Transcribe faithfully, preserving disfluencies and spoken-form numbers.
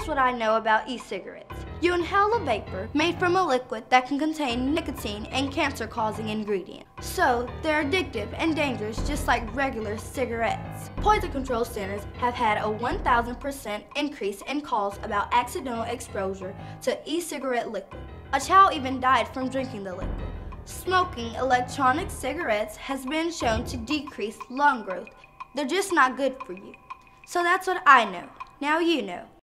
here's what I know about e-cigarettes. You inhale a vapor made from a liquid that can contain nicotine and cancer-causing ingredients. So, they're addictive and dangerous just like regular cigarettes. Poison control centers have had a one thousand percent increase in calls about accidental exposure to e-cigarette liquid. A child even died from drinking the liquid. Smoking electronic cigarettes has been shown to decrease lung growth. They're just not good for you. So that's what I know. Now you know.